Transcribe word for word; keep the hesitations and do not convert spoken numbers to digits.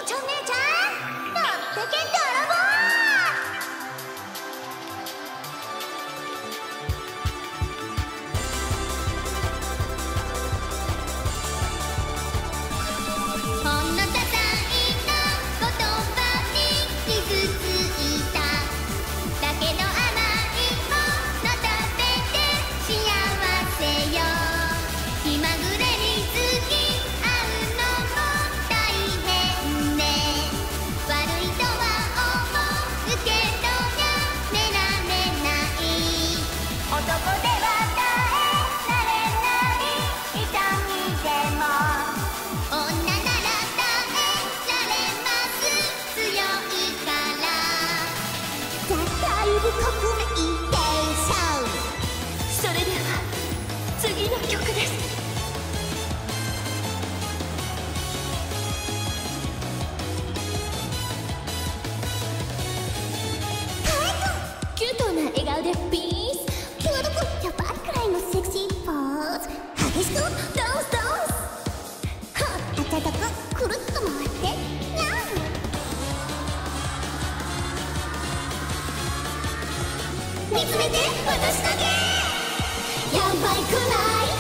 ちゃん姉ちゃん乗ってけ泥棒。 それでは次の曲です。キュートな笑顔でピース。キュートくやばいくらいのセクシーポーズ。激しくダンスダンス。はっ、あたたくくるっと回ってニャン。見つめて私だけ。やばいくない